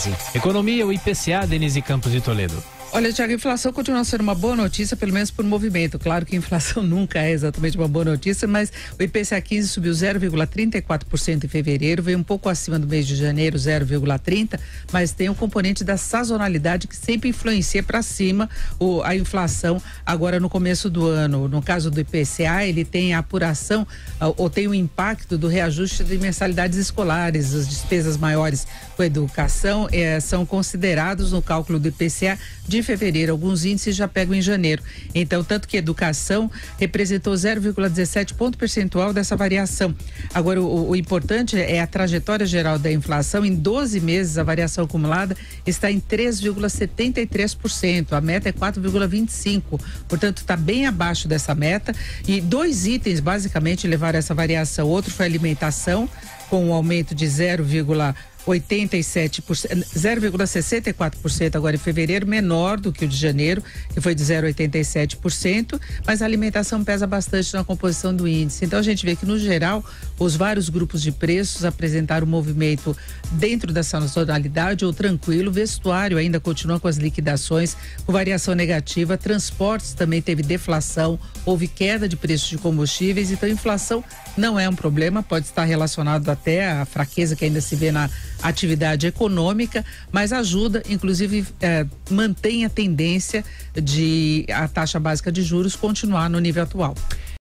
2014. Economia, o IPCA, Denise Campos de Toledo. Olha, Tiago, a inflação continua sendo uma boa notícia, pelo menos por movimento. Claro que a inflação nunca é exatamente uma boa notícia, mas o IPCA 15 subiu 0,34% em fevereiro, veio um pouco acima do mês de janeiro, 0,30%, mas tem o componente da sazonalidade que sempre influencia para cima a inflação agora no começo do ano. No caso do IPCA, ele tem a apuração ou tem o impacto do reajuste de mensalidades escolares, as despesas maiores com educação são considerados no cálculo do IPCA de fevereiro. Alguns índices já pegam em janeiro. Então, tanto que educação representou 0,17 ponto percentual dessa variação. Agora, o importante é a trajetória geral da inflação. Em 12 meses, a variação acumulada está em 3,73%. A meta é 4,25%. Portanto, está bem abaixo dessa meta. E dois itens, basicamente, levaram essa variação. Outro foi a alimentação, com um aumento de 0,64% agora em fevereiro, menor do que o de janeiro, que foi de 0,87%, mas a alimentação pesa bastante na composição do índice. Então a gente vê que, no geral, os vários grupos de preços apresentaram um movimento dentro dessa sazonalidade ou tranquilo. Vestuário ainda continua com as liquidações, com variação negativa. Transportes também teve deflação, houve queda de preços de combustíveis. Então a inflação não é um problema, pode estar relacionado até à fraqueza que ainda se vê na atividade econômica, mas ajuda, inclusive mantém a tendência de a taxa básica de juros continuar no nível atual.